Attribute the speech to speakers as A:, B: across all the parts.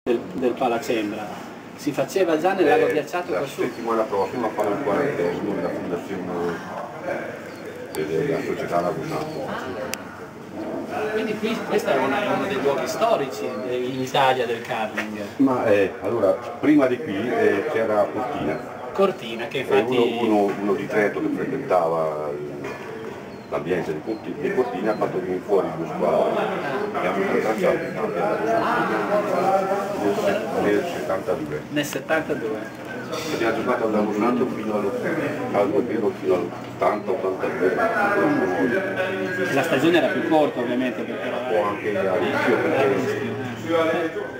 A: del Palacembra. Si faceva già nel lago ghiacciato qua su.
B: La settimana prossima fanno il 40° della fondazione della società Lagunato.
A: Quindi qui questo è uno dei luoghi storici in Italia del curling.
B: Ma allora, prima di qui c'era
A: Cortina, che infatti...
B: uno di Trento che frequentava l'ambiente di Cortina ha fatto venire fuori due squadre che hanno tracciato il campionato nel 72.
A: Nel 72.
B: Abbiamo giocato al Lagunato fino all'80-82.
A: La stagione era più corta ovviamente perché era...
B: O anche a rischio perché...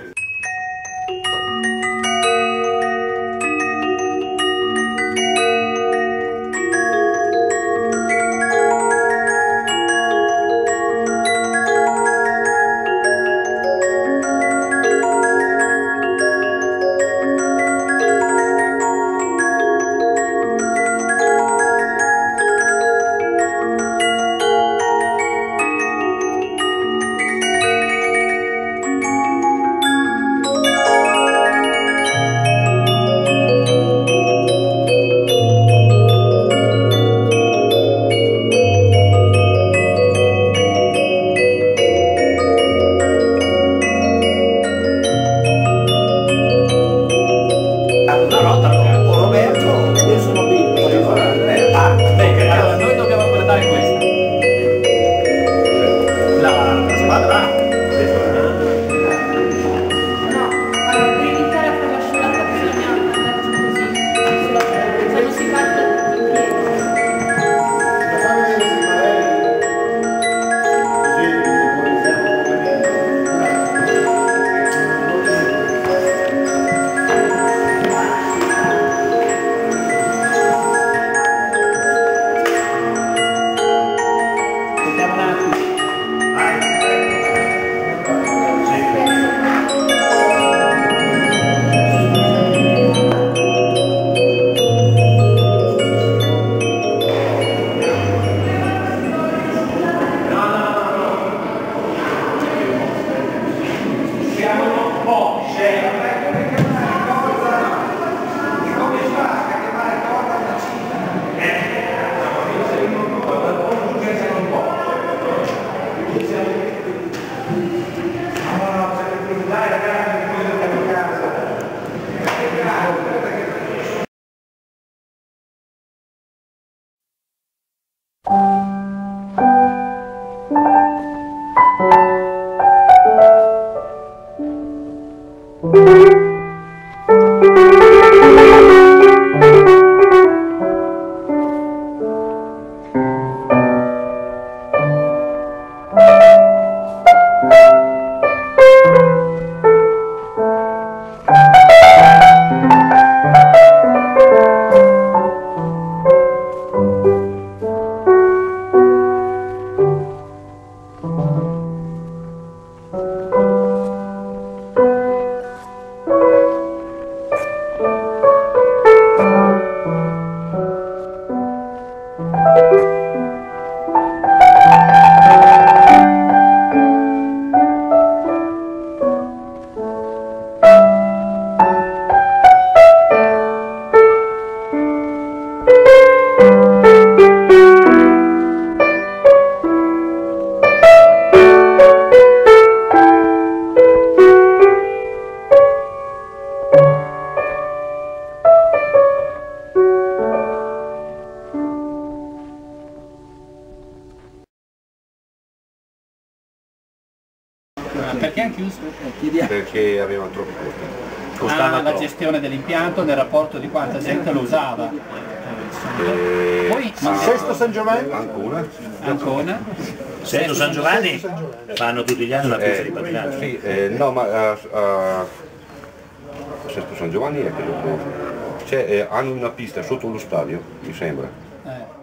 A: Perché hanno chiuso?
B: Perché avevano troppi costi.
A: La gestione dell'impianto nel rapporto di quanta gente lo usava. Poi
C: Sesto San Giovanni?
A: Ancona.
D: Sesto San Giovanni fanno tutti gli anni la pista di pattinaggio.
B: Sì, no, ma Sesto San Giovanni è che hanno una pista sotto lo stadio, mi sembra.